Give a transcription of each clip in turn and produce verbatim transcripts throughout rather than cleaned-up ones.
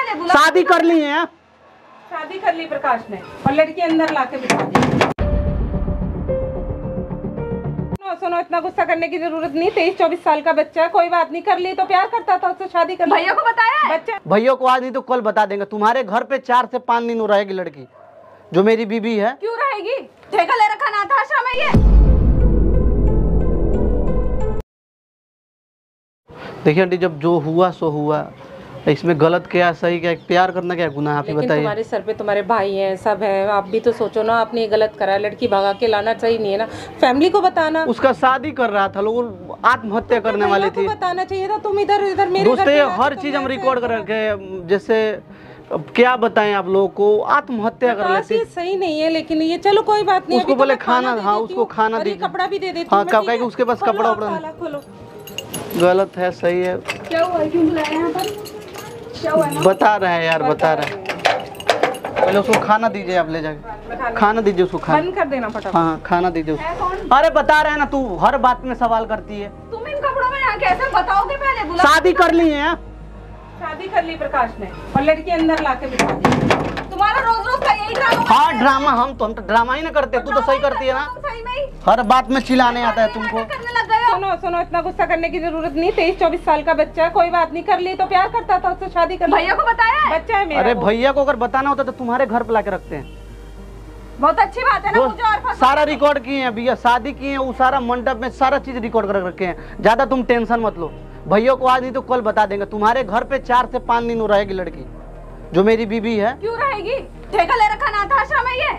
पहले बुला। शादी कर ली है, शादी कर ली प्रकाश ने और लड़की अंदर लाके बिठा दी। सुनो, इतना गुस्सा करने की जरूरत नहीं। तेईस चौबीस साल का बच्चा है, कोई बात नहीं। कर ली तो प्यार करता था उससे, शादी कर ली। भैया को बताया है? बच्चा भैया को आज नहीं तो कल बता देंगे। तुम्हारे घर पे चार से पाँच दिन रहेगी लड़की, जो मेरी बीबी है। क्यों रहेगी? ठेका ले रखा ना था आश्रम में ये। देखिए आंटी, जब जो हुआ सो हुआ, इसमें गलत क्या सही क्या, प्यार करना क्या गुनाह, आप ही लेकिन बताइए। तुम्हारे सर पे तुम्हारे भाई हैं, सब है, आप भी तो सोचो ना। आपने ये गलत करा, लड़की भगा के लाना सही नहीं है ना। फैमिली को बताना। उसका शादी कर रहा था, लोग आत्महत्या करने वाली थी। बताना चाहिए था। तुम इधर इधर मेरे घर दोस्तों, पे ये आके हर तुम चीज हम ऐसे रिकॉर्ड कर रखे हैं। जैसे अब क्या बताएं आप लोगों को, आत्महत्या कर प्रकाश, लेती। ये सही नहीं है, लेकिन ये चलो कोई बात नहीं। उसको अभी तो बोले मैं खाना, दे हाँ देती उसको हूँ खाना और ये दीजिए। कपड़ा भी दे देती हाँ, हूँ। कब कहेगी उसके पास कपड़ा उपड़ा ताला खोलो। गलत है सही है, क्या हुआ? क्यों बुलाया यहाँ पर? क्या हुआ? बता रहे हैं यार, बता रहे हैं। पहले उसको खाना दीजिए, आप ले जाके खाना दीजिए उसको, खाना बंद कर देना फटाफट। हाँ खाना दीजिए है उसको। कौन? अरे बता रहे हैं ना, तू हर बात में सवाल करती है। तुम इन कपड़ों में यहाँ कैसे? बताओगे पहले, बुला। शादी कर ली है, शादी कर ली प्रकाश ने और लड़की अंदर लाके बिठा दी। तुम्हारा रोज रोज का यही ड्रामा। हाँ ड्रामा, हम तो हम तो ड्रामा ही ना करते। तू तो सही करती है ना, सही में ही हर बात में चिल्लाने आता है तुमको। करने लग गए हो। सुनो सुनो, इतना गुस्सा करने की जरूरत नहीं। तेईस चौबीस साल का बच्चा है, कोई बात नहीं। कर ली तो प्यार करता था उससे, शादी कर ली। भैया को बताया है? बच्चा है मेरा। अरे वो। भैया को अगर बताना होता तो तुम्हारे घर पे लाके रखते हैं। बहुत अच्छी बात है ना, वो मुझे और फंसा। सारा रिकॉर्ड किए हैं भैया, शादी किए हैं, वो सारा मंडप में सारा चीज रिकॉर्ड कर रखे हैं। ज्यादा तुम टेंशन मत लो। भैया को आज नहीं तो कल बता देंगे। तुम्हारे घर पे चार से पाँच दिन रहेगी लड़की, जो मेरी बीबी है। क्यों रहेगी? ठेका ले रखा ना था आश्रम में ये।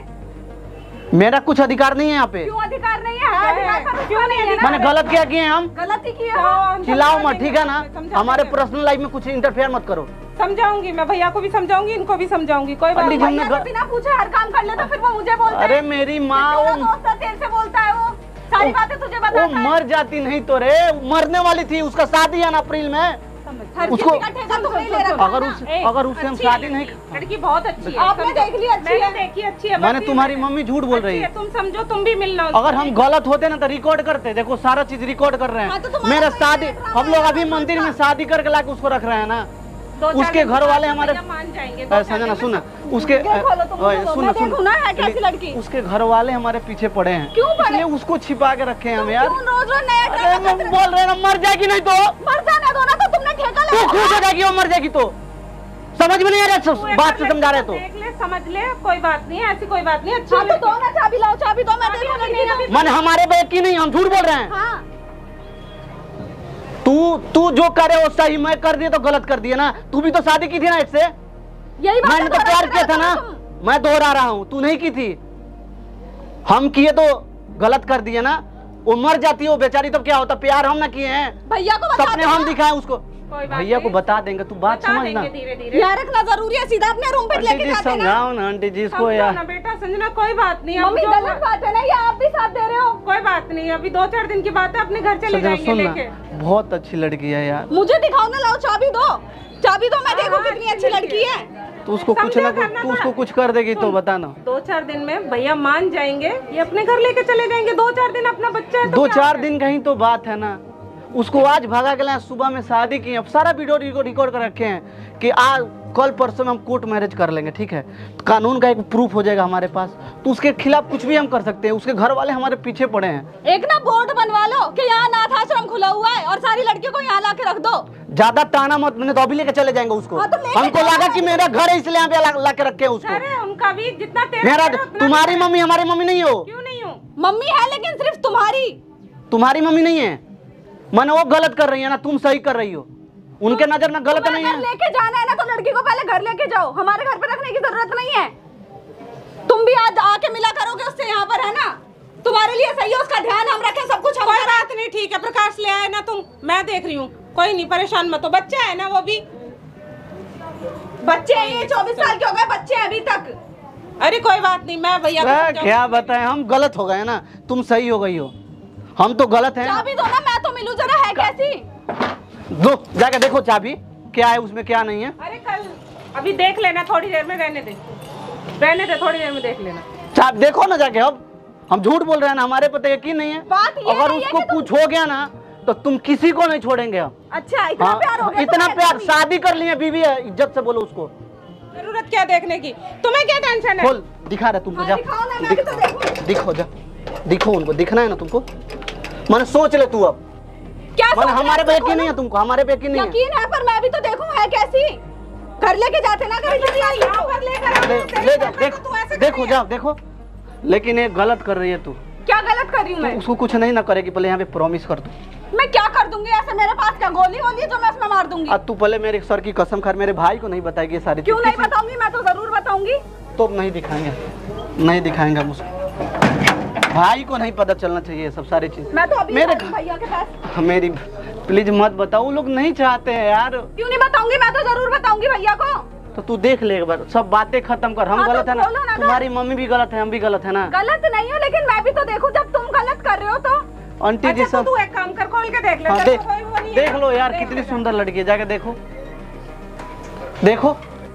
मेरा कुछ अधिकार नहीं है यहाँ पे। क्यों अधिकार नहीं है? हाँ, अधिकार पर क्यों नहीं है? मैंने गलत क्या किए हैं हम? गलती की है। चिल्लाओ मत, ठीक है ना। हमारे पर्सनल लाइफ में कुछ इंटरफेयर मत करो। समझाऊंगी मैं, भैया को भी समझाऊंगी, इनको भी समझाऊंगी। कोई बात पंडित नहीं। जी ने भैया से ग- बिना पूछे हर काम कर ले तो फिर वो मुझे बोलता है। अरे मेरी माँ, तेरा वो दोस्त है, तेरे से बोलता है वो। सारी बातें तुझे वो बताता है। मर जाती नहीं तो रे, मरने वाली थी। उसका शादी है ना अप्रैल में। हर उसको- किसी का ठेका तुम नहीं ले रखा अगर ना। उस ए, अगर उससे हम अच्छी है शादी लड़की। नहीं, लड़की बहुत अच्छी है। आपने समझो। देख ली अच्छी मैंने है। देखी अच्छी है। मैंने बस तुम्हारी ये- मम्मी झूठ बोल अच्छी रही है, है। तुम समझो, तुम भी मिलना। अगर हम गलत होते ना तो रिकॉर्ड करते। देखो सारा चीज रिकॉर्ड कर रहे हाँ, तो हैं। तुम्हारा मेरा कोई शादी, ड्रामा हम लोग अभी है, मंदिर में शादी करके लाके उसको रख रहे हैं ना। दो चार उसके दिन घर बाद वाले तो हमारे भैया मान जाएंगे। दो ऐ, चार समझना दिन में सुन सब- उसके ये खोलो तुम, ओए, बोलो, सुन मैं सुन देखूं ना है कैसी लड़की। उसके घर वाले हमारे पीछे पड़े हैं। क्यों पड़े? इसलिए उसको छिपा के रखे हैं हम यार। क्यों रोज रोज नया अरे ड्रामा मैं करते बोल रहे हैं ना, मर जाएगी नहीं तो। मर जाने दो ना, तो तुमने ठेका तू ले खुश रखा। हो जाएगी, वो मर जाएगी तो। समझ में नहीं आ रहा तू एक बात बार से समझा रहे तो। देख ले, समझ ले, कोई बात नहीं है, ऐसी कोई बात नहीं। अच्छी हाँ तो लड़की। दो ना, चाबी लाओ, चाबी दो, मैं देखूं लड़की को। मन हमारे बैग की नहीं, हम झूठ बोल रहे हैं। हाँ तू तू जो करे वो सही, मैं कर दिए तो गलत कर दिए ना। तू भी तो शादी की थी ना एक से। यही बात मैंने तो प्यार किया था ना। मैं दोहरा रहा हूँ, तू नहीं की थी। हम किए तो गलत कर दिए ना। वो मर जाती है वो बेचारी, तब क्या होता। प्यार हम ना किए हैं, भैया को बता सपने देना। हम दिखाए उसको। कोई बात भैया को नहीं। बता देंगे, तू बात बता समझना। देंगे धीरे धीरे। यार रखना जरूरी है, सीधा अपने रूम पे आंटी लेके जी जाते ना। समझाओ ना आंटी जी इसको समझो यार। ना बेटा, संजना, कोई बात नहीं। अब मम्मी जो- गलत बात है ना, ये आप भी साथ दे रहे हो। कोई बात नहीं, अभी दो चार दिन की बात है, अपने घर चले सजना जाएंगे सुन ना, लेके। बहुत अच्छी लड़की है यार। मुझे दिखाओ ना, लाओ चाबी दो, चाबी दो, मैं हाँ, देखूं हाँ, कितनी अच्छी अच्छी लड़की लड़की है। तो उसको कुछ समझा ना कुछ करना तू था। उसको कुछ कर देगी तो बताना। दो चार दिन में भैया मान जाएंगे, ये अपने घर लेके चले जाएंगे। दो चार दिन अपना बच्चा है तो दो क्या चार है? दिन कहीं तो बात है ना। उसको आज भगा के लाए, सुबह में शादी की, अब सारा वीडियो रिकॉर्ड कर रखे हैं कि आज कल परसों में हम कोर्ट मैरिज कर लेंगे, ठीक है। कानून का एक प्रूफ हो जाएगा हमारे पास, तो उसके खिलाफ कुछ भी हम कर सकते हैं। उसके घर वाले हमारे पीछे पड़े हैं। एक ना बोर्ड बनवा लो कि यहाँ अनाथ आश्रम खुला हुआ है और सारी लड़कियों को यहाँ ला के रख दो। ज्यादा ताना मत, मैंने तो अभी लेके चले जाएंगे उसको। हाँ, तो लेके हमको जाओ लगा ना। कि मेरा घर है इसलिए यहाँ पे ला, ला के रखे हैं उसको। अरे उनका भी जितना तेरा मेरा, तेरा उतना तुम्हारी मेरा। मम्मी हमारी मम्मी नहीं हो। क्यों नहीं हूँ? मम्मी है लेकिन सिर्फ तुम्हारी। तुम्हारी मम्मी नहीं है। मैंने वो गलत कर रही है ना, तुम सही कर रही हो। उनके नजर में गलत नहीं अगर है। लेके जाना है ना तो लड़की को पहले घर लेके जाओ, हमारे घर पे रखने की जरूरत नहीं है। तुम भी आज आके मिला करोगे उससे, यहाँ पर है ना, तुम्हारे लिए सही है, उसका ध्यान हम रखें, सब कुछ हम कोई करें। बात नहीं, ठीक है। प्रकाश ले आए ना तुम, मैं देख रही हूँ, कोई नहीं, परेशान मत हो। बच्चा है ना वो भी। बच्चे हैं ये, चौबीस साल के हो गए, बच्चे हैं अभी तक। अरे कोई बात नहीं, मैं भैया को वह समझाऊंगी। क्या बताएं, हम गलत हो गए ना, तुम सही हो गई हो। हम तो गलत हैं। चाबी दो ना, मैं तो मिलूं जरा, है कैसी। दो जाके देखो चाबी क्या है उसमें, क्या नहीं है। अरे कल अभी देख लेना, थोड़ी देर में रहने दे, रहने दे, थोड़ी देर में देख लेना। चाबी देखो ना जाके। अब हम झूठ बोल रहे हैं ना, हमारे पता यकीन नहीं है। बात ये अगर नहीं है उसको कि तुम- कुछ हो गया ना तो तुम किसी को नहीं छोड़ेंगे हम। अच्छा इतना हाँ, प्यार हो गया इतना तुम्हें प्यार, अभी? शादी कर लिए, बीवी है, इज्जत से बोलो उसको। जरूरत क्या देखने की, तुम्हें क्या टेंशन है? खोल, दिखा रहे तुमको, हाँ, जा दिखाओ ना, मैं भी तो देखूं। दिखो, जा दिखो, उनको दिखना है ना तुमको। मैंने सोच ले तू अब, क्या मैंने सोच रहे हमारे हो? पे यकीन नहीं है तुमको, हमारे पे यकीन नहीं है। यकीन है पर मैं भी तो देखूं है कैसी। घर लेके जाते ना कभी कभी आई यहाँ पर लेकर आओ, ले, तेरे ले घर जा, पे देख, तो तू ऐसे देखो करेगी। जाओ, देखो, लेकिन ये गलत कर रही है तू। क्या गलत कर रही हूँ मैं? उसको कुछ नहीं ना करेगी, पहले यहाँ पे प्रॉमिस कर तू। मैं क्या कर दूंगी ऐसे? मेरे पास क्या गोली वोली है जो मैं उसमें मार दूंगी? अब तू पहले मेरे सर की कसम खा, मेरे भाई को नहीं बताएगी ये सारी क्यों चीज़। नहीं किसी- बताऊंगी? मैं तो जरूर बताऊंगी। तो नहीं दिखाएंगे, नहीं दिखाएंगे हम उसको। भाई को नहीं पता चलना चाहिए ये सब सारी चीज। मैं तो अभी मेरे जा रही हूँ भैया के पास। मेरी प्लीज मत बताओ, वो लोग नहीं चाहते हैं यार। क्यों नहीं बताऊंगी? मैं तो जरूर बताऊंगी भैया को। तो तू देख ले एक बार, सब बातें खत्म कर। हम हाँ, तो गलत है ना, बोलो ना, तुम्हारी मम्मी भी गलत है, हम भी गलत है ना। गलत नहीं हो लेकिन मैं भी तो देखूं जब तुम गलत कर रहे हो तो। आंटी जी अच्छा तो सब तू एक काम कर, खोल के देख ले। हाँ, तेरे देख को कोई वो नहीं है देख ना? लो यार, देख कितनी ले जा। सुंदर लड़की है, जाके देखो, देखो।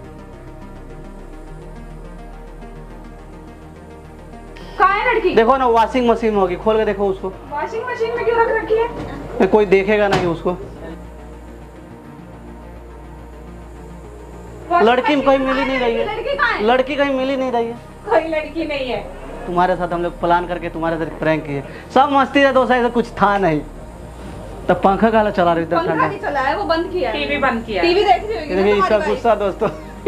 कहाँ है लड़की? देखो ना, वॉशिंग मशीन होगी, खोल के देखो उसको। वॉशिंग मशीन में क्यों रख रखी है? कोई देखेगा नहीं उसको। लड़की कहीं मिल ही नहीं रही है, लड़की कहाँ है? लड़की कहीं मिल ही नहीं रही है। कोई लड़की नहीं है। तुम्हारे साथ हम लोग प्लान करके तुम्हारे साथ प्रैंक किए, सब मस्ती है दोस्त, ऐसा कुछ था नहीं। तब पंखा काला चला रही इधर पंखा ठंडा। नहीं चला है, वो बंद किया है। टीवी बंद किया है। टीवी देख रही होगी ना इसका तुम्हारी गुस्सा दोस्तों।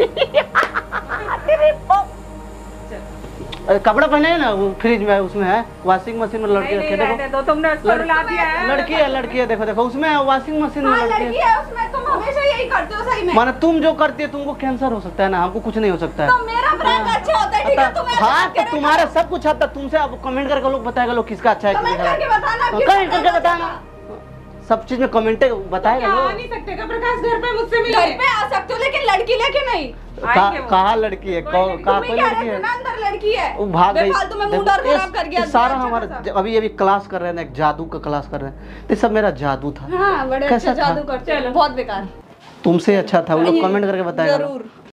अरे कपड़ा पहने है ना वो फ्रिज में, उसमें है वॉशिंग मशीन में लड़की नहीं, रखे, नहीं, देखो रहने दो, तुमने उसको लड़- रुला दिया है। लड़की है, लड़की है, देखो देखो उसमें वॉशिंग मशीन में हाँ लड़की लड़की है। है उसमें। तुम हमेशा यही करते हो सही में। माने तुम जो करती है तुमको कैंसर हो सकता है ना, हमको कुछ नहीं हो सकता तो है। मेरा प्रैंक अच्छा होता है ठीक है? तुम्हें हाँ तो तुम्हारा सब कुछ आता है, तुमसे अब कमेंट करके लोग बताएगा लोग किसका अच्छा है कमेंट किसका करके खराब बताना। है। किस कमेंट करके तरह का बताना, सब चीज में कमेंट बताएगा क्या आ लोग। नहीं सकते क्या प्रकाश घर पे मुझसे मिले? घर पे आ सकते हो लेकिन लड़की लेके नहीं। आएंगे वो। कहाँ लड़की है, कोई कौ- लड़की- कहाँ तुम कोई ही कह लड़की रहे थे है? ना अंदर लड़की है। वो भाग गई। बेफालतू में मूड देखो, और खराब ये- कर गया। ये सारा अच्छा हमारा खासा। अभी अभी क्लास कर रहे हैं ना, एक जादू का क्लास कर रहे हैं, ये सब मेरा जादू था। हाँ बड़े कैसा अच्छे था? जादू करते हो। चलो। बहुत बेकार। तुमसे अच्छा था, वो लोग कमेंट करके बताएगा। जरूर।